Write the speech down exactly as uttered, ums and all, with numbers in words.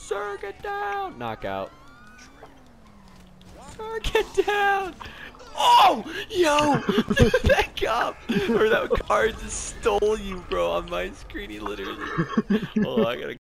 Sir, get down! Knockout. Sir, get down! Oh! Yo! That cop! Or that car just stole you, bro, on my screen. He literally... Hold on, I gotta